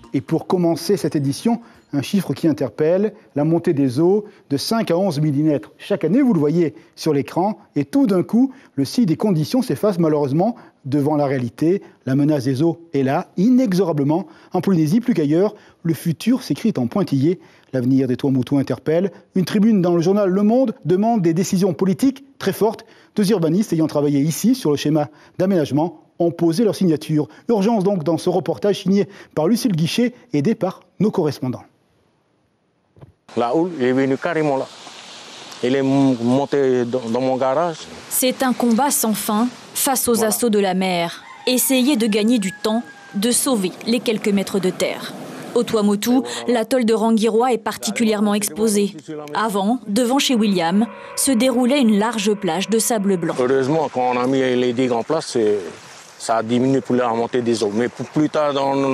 Et pour commencer cette édition, un chiffre qui interpelle, la montée des eaux de 5 à 11 mm chaque année, vous le voyez sur l'écran, et tout d'un coup, le cycle des conditions s'efface malheureusement devant la réalité. La menace des eaux est là, inexorablement. En Polynésie, plus qu'ailleurs, le futur s'écrit en pointillé. L'avenir des Tuamotu interpelle. Une tribune dans le journal Le Monde demande des décisions politiques très fortes. 2 urbanistes ayant travaillé ici sur le schéma d'aménagement ont posé leur signature. Urgence donc dans ce reportage signé par Lucille Guichet, aidé par nos correspondants. La houle est venue carrément là. Il est monté dans mon garage. C'est un combat sans fin face aux assauts de la mer. Essayer de gagner du temps, de sauver les quelques mètres de terre. Au Tuamotu, l'atoll de Rangiroa est particulièrement exposé. Avant, devant chez William, se déroulait une large plage de sable blanc. Heureusement, quand on a mis les digues en place, ça a diminué pour la remontée des eaux. Mais pour plus tard,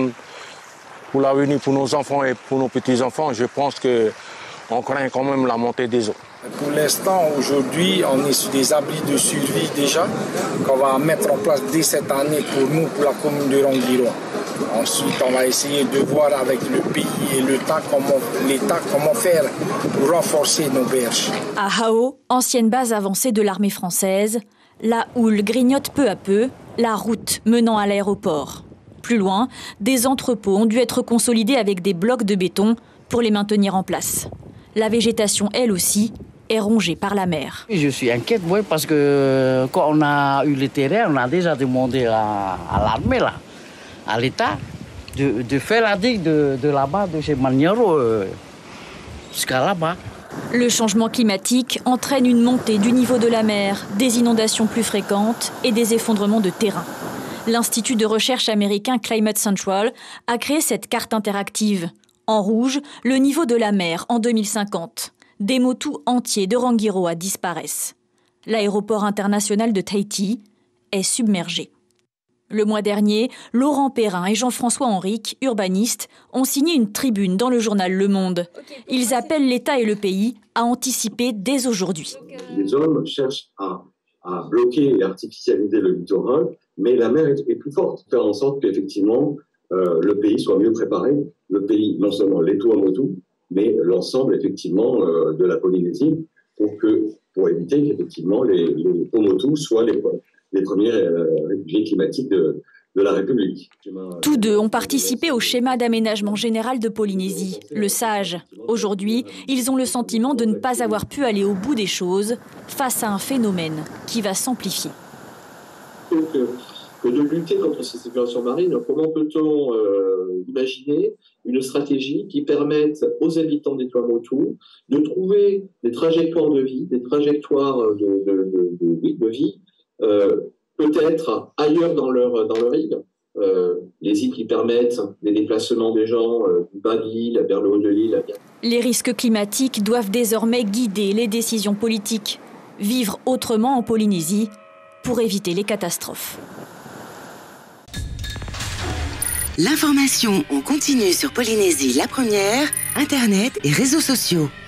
pour l'avenir, pour nos enfants et pour nos petits-enfants, je pense qu'on craint quand même la montée des eaux. Pour l'instant, aujourd'hui, on est sur des abris de survie déjà, qu'on va mettre en place dès cette année pour nous, pour la commune de Rangiroa. Ensuite, on va essayer de voir avec le pays et l'État comment faire pour renforcer nos berges. À Hao, ancienne base avancée de l'armée française, la houle grignote peu à peu la route menant à l'aéroport. Plus loin, des entrepôts ont dû être consolidés avec des blocs de béton pour les maintenir en place. La végétation, elle aussi, est rongée par la mer. Je suis inquiète, oui, parce que quand on a eu le terrain, on a déjà demandé à l'armée, là, à l'État, de faire la digue de là-bas, de chez Maniero, jusqu'à là-bas. Le changement climatique entraîne une montée du niveau de la mer, des inondations plus fréquentes et des effondrements de terrain. L'Institut de recherche américain Climate Central a créé cette carte interactive. En rouge, le niveau de la mer en 2050. Des motus entiers de Rangiroa disparaissent. L'aéroport international de Tahiti est submergé. Le mois dernier, Laurent Perrin et Jean-François Henrique, urbanistes, ont signé une tribune dans le journal Le Monde. Ils appellent l'État et le pays à anticiper dès aujourd'hui. Les hommes cherchent à bloquer et artificialiser le littoral, mais la mer est plus forte. Faire en sorte qu'effectivement, le pays soit mieux préparé. Le pays, non seulement les Tuamotu, mais l'ensemble, effectivement, de la Polynésie, pour éviter qu'effectivement les Tuamotu soient les premiers réfugiés climatiques de la République. Tous deux ont participé au schéma d'aménagement général de Polynésie, le SAGE. Aujourd'hui, ils ont le sentiment de ne pas avoir pu aller au bout des choses face à un phénomène qui va s'amplifier. Que de lutter contre ces circulations marines, comment peut-on imaginer une stratégie qui permette aux habitants des Tuamotu de trouver des trajectoires de vie, des trajectoires de vie, peut-être ailleurs dans leur île, les îles qui permettent des déplacements des gens du bas de l'île vers le haut de l'île. Les risques climatiques doivent désormais guider les décisions politiques. Vivre autrement en Polynésie pour éviter les catastrophes. L'information en continu sur Polynésie la première, Internet et réseaux sociaux.